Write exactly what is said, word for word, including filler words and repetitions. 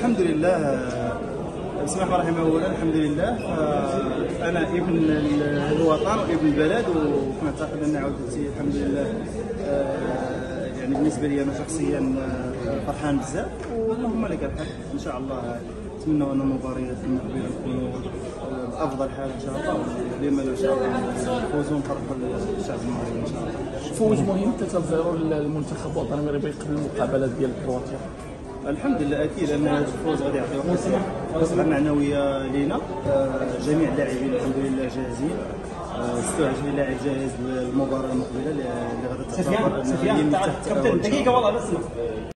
الحمد لله. بسم الله الرحمن الرحيم. اولا الحمد لله، انا ابن الوطن وابن البلد، ونعتقد ان عودتي الحمد لله يعني بالنسبه لي انا شخصيا فرحان بزاف، اللهم لك الحمد. ان شاء الله نتمنى ان المباريات المقبله تكونوا بافضل حال ان شاء الله، ولما لا ان شاء الله نفوزوا ونفرحوا الشعب المغربي ان شاء الله. فوز مهم ثلاثة صفر للمنتخب الوطني المغربي قبل المقابله ديال كرواتيا. الحمد لله، اكيد ان هذا الفوز غادي يعطي قصه معنويه لينا. جميع اللاعبين الحمد لله جاهزين، ستة وعشرين لاعب جاهز للمباراه المقبله اللي غادي تعتبر هي من تحت.